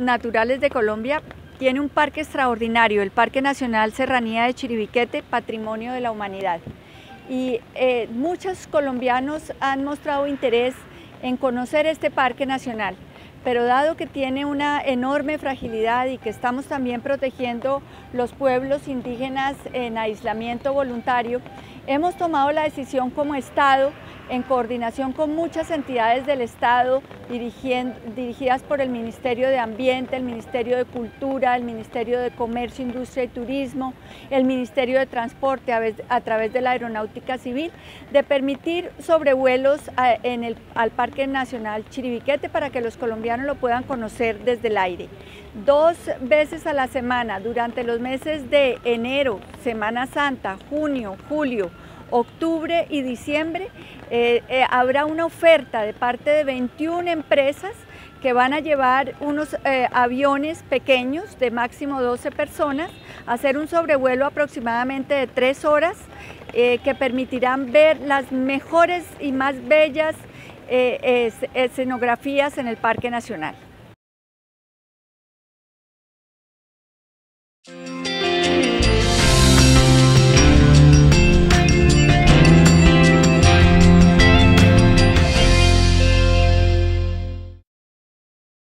naturales de Colombia tiene un parque extraordinario, el Parque Nacional Serranía de Chiribiquete, Patrimonio de la Humanidad. Y muchos colombianos han mostrado interés en conocer este parque nacional, pero dado que tiene una enorme fragilidad y que estamos también protegiendo los pueblos indígenas en aislamiento voluntario, hemos tomado la decisión como Estado, en coordinación con muchas entidades del Estado, dirigidas por el Ministerio de Ambiente, el Ministerio de Cultura, el Ministerio de Comercio, Industria y Turismo, el Ministerio de Transporte a través de la Aeronáutica Civil, de permitir sobrevuelos al Parque Nacional Chiribiquete para que los colombianos lo puedan conocer desde el aire. 2 veces a la semana, durante los meses de enero, Semana Santa, junio, julio, octubre y diciembre, habrá una oferta de parte de 21 empresas que van a llevar unos aviones pequeños de máximo 12 personas, a hacer un sobrevuelo aproximadamente de 3 horas, que permitirán ver las mejores y más bellas escenografías en el Parque Nacional.